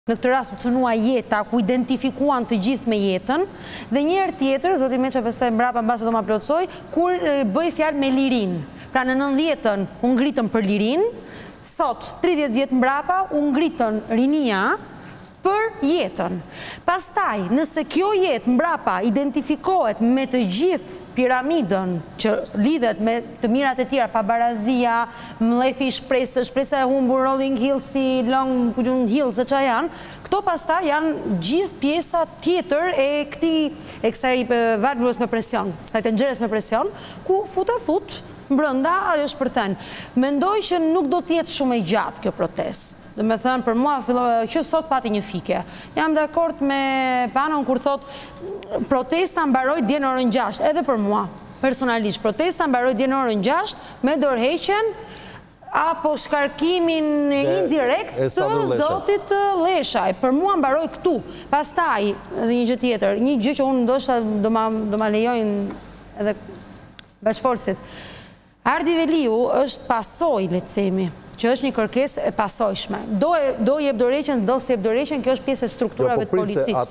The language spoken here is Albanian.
Në këtë rast u cënua jeta, ku identifikuan të gjithë me jetën, dhe njëherë tjetër, zoti Meça pastaj mbrapa mbase do ma plotsoj, kur bëj fjalë me lirinë. Pra në 90-ën u ngritëm për lirinë, sot 30 vjet mbrapa u ngritën rinia për jetën. Pastaj, nëse kjo jetë mbrapa identifikohet me të gjithë piramidën që lidhet me të mirat e tjera, pabarazia, mlefi i shpresës, shpresa e humbur, rolling hills, long hills, e qa janë, këto pastaj janë gjithë pjesa tjetër e kësaj valvulës me presion, kësaj tenxheres me presion, ku fut mbrënda ajo shpërthen. Mendoj që nuk do t'jetë shumë e gjatë kjo protest. Dhe me thënë, për mua, që sot pati një fike. Jam dakord me Panon kur thot protesta mbaroj dje në orën 6, edhe për mua, personalisht. Protesta mbaroj dje në orën 6 me dorëheqjen apo shkarkimin indirekt të zotit Leshaj. Për mua mbaroj këtu. Pastaj, dhe një gjë tjetër, një gjë që unë ndoshta do ma lejojnë edhe bashkëfolësit. Ardi Veliu është pasoj, le të themi, që është një kërkesë e pasojshme. Do jep dorëheqjen, do s'jep dorëheqjen, kjo është pjesë e strukturave të policisë.